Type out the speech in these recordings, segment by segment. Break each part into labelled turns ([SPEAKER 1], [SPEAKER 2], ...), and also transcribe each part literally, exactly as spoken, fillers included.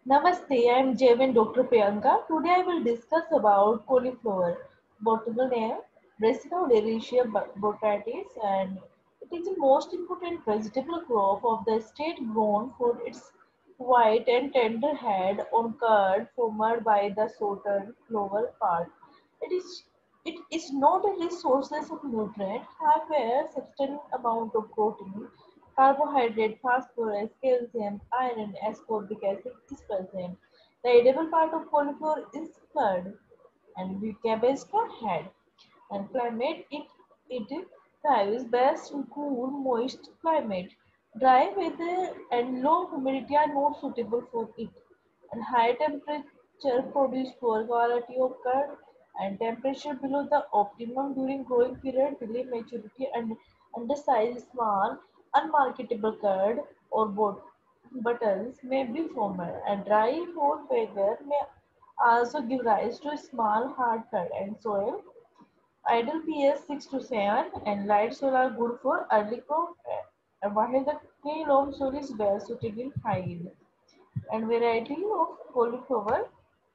[SPEAKER 1] Namaste, I am J M Doctor Priyanka. Today I will discuss about cauliflower, botanical name Brassica odoraceae botatis, and it is the most important vegetable crop of the state known for its white and tender head on curd formed by the southern flower part. It is it is not a rich source of nutrient, have a substantial amount of protein, carbohydrate, phosphorus, calcium, iron, ascorbic acid is present. The edible part of cauliflower is curd and the cabbage not head. And climate it it thrives best in cool, moist climate. Dry weather and low humidity are not suitable for it. And high temperature produce poor quality of curd and temperature below the optimum during growing period delay maturity and undersized small unmarketable curd or bot- buttons may be formed and dry hot weather may also give rise to small hard curd and soil. Ideal pH six to seven and light soil are good for early crop uh, while the clay loam soil is well suited in high yield. And variety of cauliflower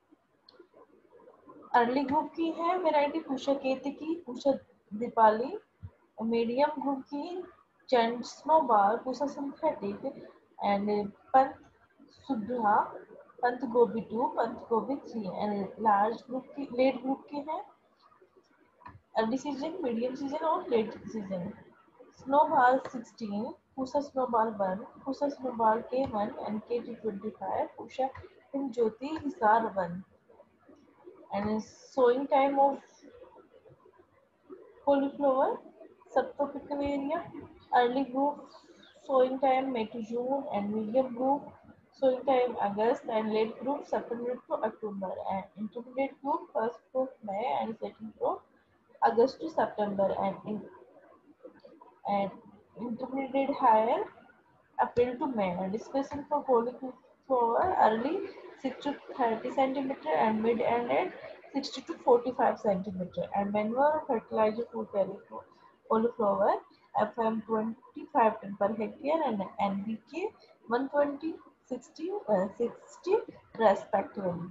[SPEAKER 1] early group की है variety Pusa Ketki Pusa Deepali medium group की चंड snowball Pusa synthetic and Pant Sudha Pant Gobhi two Pant Gobhi three and large group की late group की है early season medium season और late season snowball sixteen Pusa snowball one Pusa snowball K one and K T twenty five Pusa Jyoti Hisar one and sowing time of cauliflower subtropical area early group sowing time May to June and medium group sowing time August and late group September to October and intermediate group first of May and second of August to September and in, and intermediate higher April to May and spacing for cauliflower early six to thirty centimeter and mid and at sixty to forty-five centimeter and manure fertilizer for cauliflower F M twenty-five ton per hectare and N P K one twenty sixty uh, sixty respectively.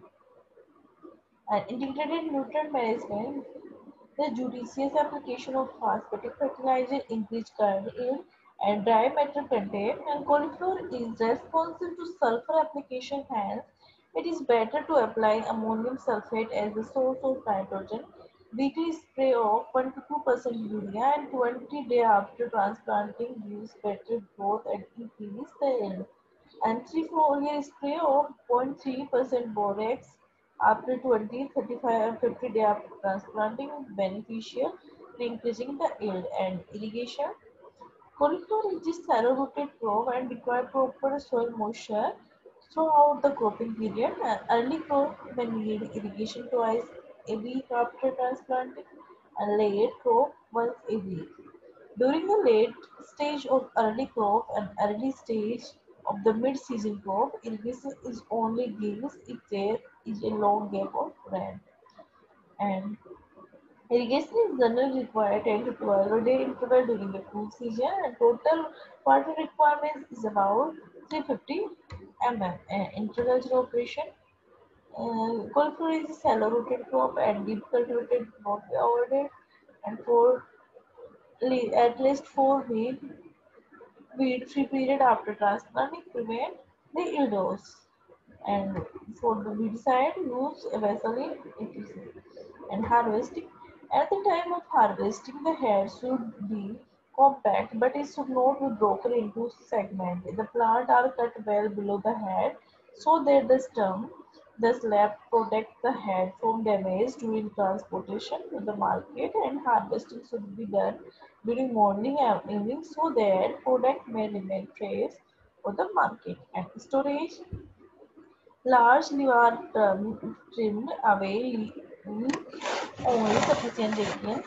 [SPEAKER 1] And integrated nutrient management, the judicious application of phosphatic fertilizer increase curd yield and dry matter content, and cauliflower is responsive to sulfur application, hence it is better to apply ammonium sulfate as a source of nitrogen. Weekly spray of one to two percent urea and twenty days after transplanting gives better growth and increase the yield. And three foliar spray of zero point three percent borax after twenty, thirty-five and fifty days after transplanting beneficial in increasing the yield and irrigation. Cauliflower is a shallow-rooted crop and require proper soil moisture throughout the cropping period. An early crop may need irrigation twice a week after transplanting and late crop once a week. During the late stage of early crop and early stage of the mid-season crop, irrigation is only given if there is a long gap of rain. And irrigation is generally required ten to twelve day interval during the cool season and total water requirements is about three hundred fifty millimeters. Uh, Intercultural operation. Uh, cauliflower is a shallow rooted crop and deep cultivated not be avoided and for le- at least four weeks weed-free period after transplanting prevent the yield loss. And for the weedicide, use a vessel in et cetera. And harvesting. At the time of harvesting, the head should be compact, but it should not be broken into segments. The plant are cut well below the head so that the stem, the slab protect the head from damage during transportation to the market, and harvesting should be done during morning and evening so that product may remain fresh for the market. And storage, large leaves are term- trimmed away, leaving only sufficient radiant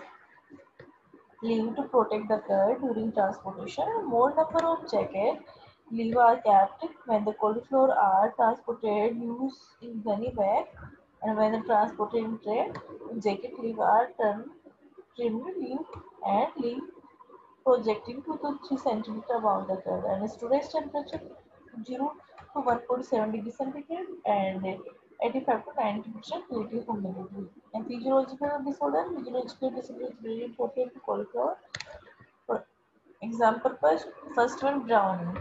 [SPEAKER 1] leave to protect the curd during transportation. A more number of jacket leaves are kept when the cauliflower are transported used in gunny bag, and when the transported in tray, jacket leaves are turned, trimmed leaf and leaf projecting two to three centimeter above the curd, and storage temperature zero to one point seven degrees centigrade and eighty-five to ninety percent relative humidity. And physiological disorder, physiological disorder is very important to cauliflower. For example, first, first one drowning.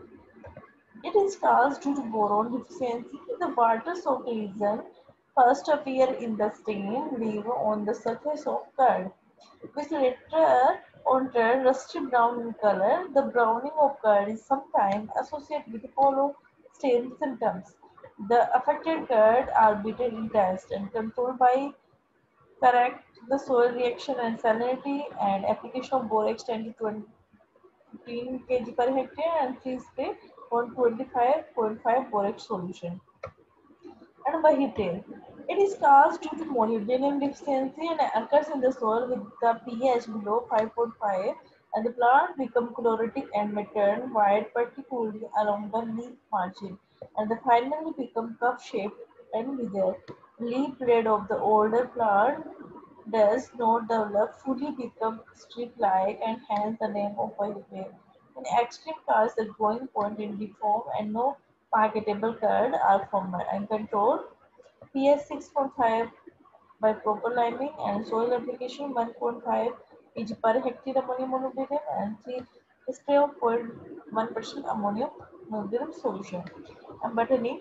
[SPEAKER 1] It is caused due to boron deficiency. The water-soaked lesion first appear in the stain leave on the surface of curd, which later on turn rusty brown in color. The browning of curd is sometimes associated with the follow stain symptoms. The affected curd are beaten in test and controlled by correct the soil reaction and salinity and application of borax ten to twenty fifteen kilograms per hectare and three spray on twenty-five point five borax solution. And Vahite. It is caused due to molybdenum deficiency and occurs in the soil with the pH below five point five and the plant become chlorotic and may turn white particularly along the leaf margin and the finally become cup shaped and wither. Leaf blade of the older plant does not develop fully become strip-like and hence the name of Vahite. In extreme cases, the growing point is deformed and no marketable curd are formed and controlled. pH six point five by proper liming and soil application one point five kg per hectare ammonium molybdenum and three spray of zero point one percent ammonium molybdenum solution. And botany,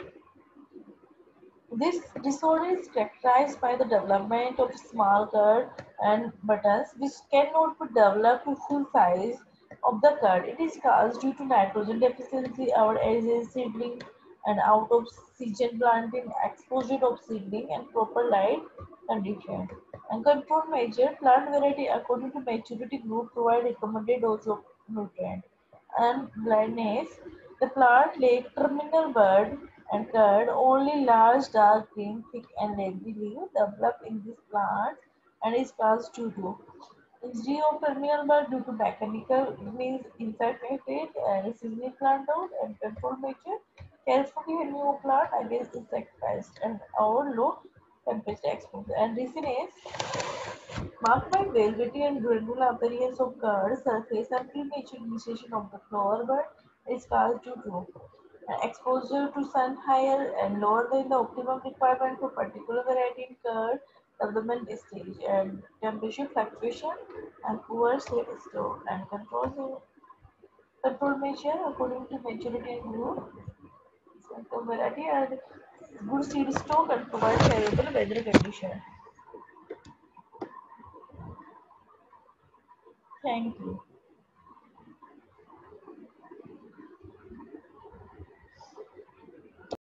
[SPEAKER 1] this disorder is characterized by the development of small curd and buttons which cannot be developed to full size of the curd. It is caused due to nitrogen deficiency, our ages seedling and out of season planting, exposure of seedling and proper light condition. And control measure plant variety according to maturity group provide recommended dose of nutrient. And blindness, the plant lake terminal bud and curd, only large dark green thick and leggy leaf develop in this plant and is caused due to injury of terminal bud due to mechanical means insect attack and seasoning plant out and control measure carefully remove plant against insect pest and our low temperature exposure. And resinase marked by velvety and granular appearance of curd surface and premature initiation of the flower bud is caused due to uh, exposure to sun higher and lower than the optimum requirement for particular variety in curd development stage and temperature fluctuation and poor shade store and control control measure according to maturity and growth of variety and good seed stock and provide favorable weather condition. Thank you.